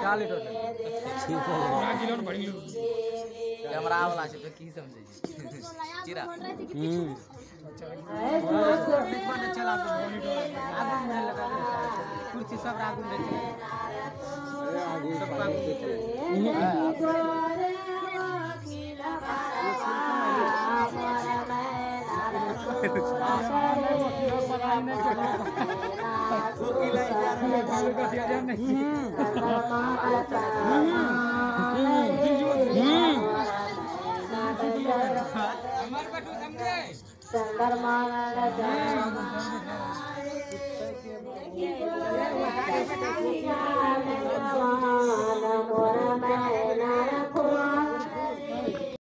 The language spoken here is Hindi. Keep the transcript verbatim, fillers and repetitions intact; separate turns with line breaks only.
खाली टोटल किलो बड़ी कैमरा वाला से तो की समझे चिरा हम्म चला कुर्सी सब रागुन देते सब रागुन देते
चंद्रमा